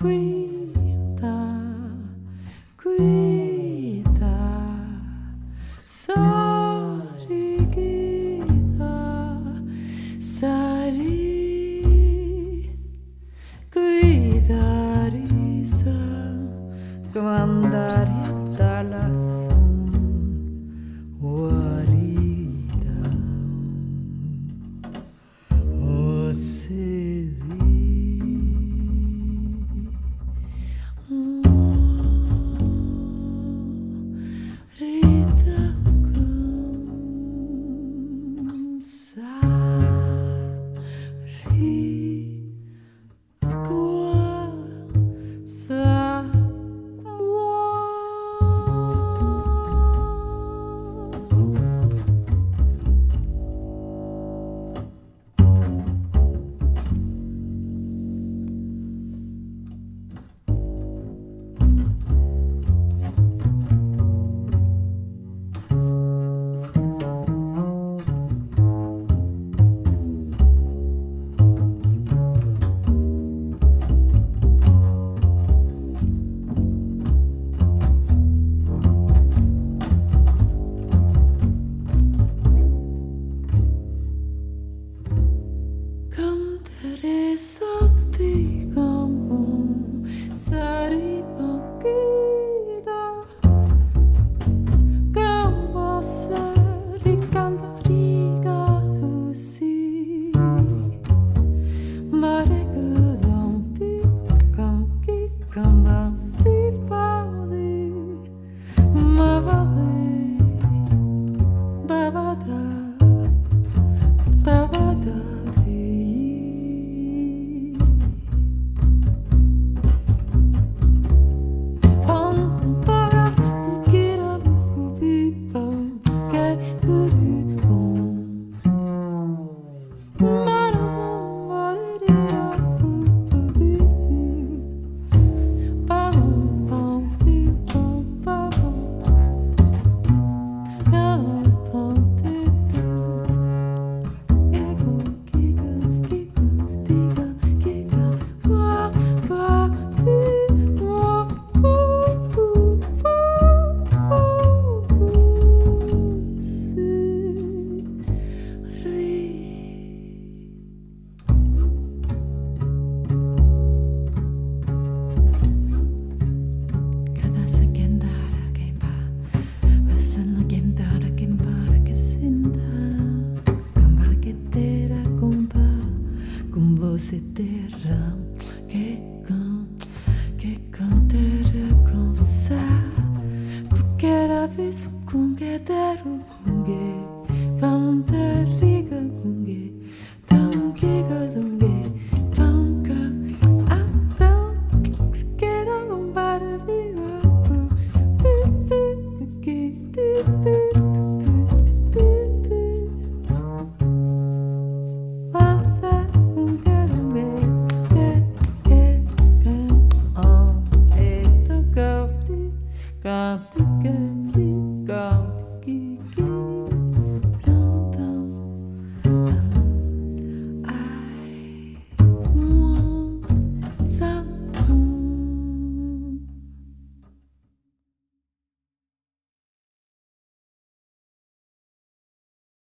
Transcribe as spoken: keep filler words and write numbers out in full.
guida, guida, sari guida, sari, guida risa, comandar talas, warida, osidi. Você terá que com que canterá com sa porque era vez com que der o com que panteriga com que tão que gadungue panca ah tão que era bombar viva que got to go.